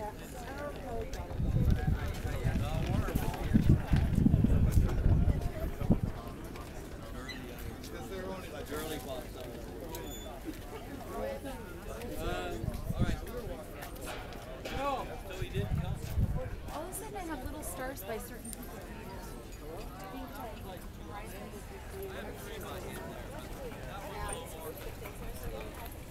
All of a sudden I have little stars by certain people. I think